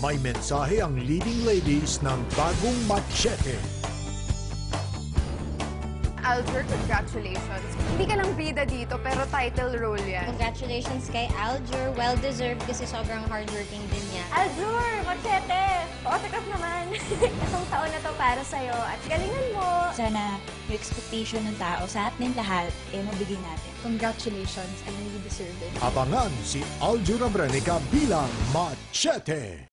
May mensahe ang leading ladies ng bagong Machete. Aljur, congratulations. Hindi ka lang bida dito, pero title role yan. Congratulations kay Aljur. Well-deserved kasi sobrang hardworking din niya. Aljur, Machete! Autograph naman. Itong taon na to para sa'yo at galingan mo. Sana yung expectation ng tao sa atin lahat, mabigay natin. Congratulations, and you deserve it. Abangan si Aljur Abrenica bilang Machete.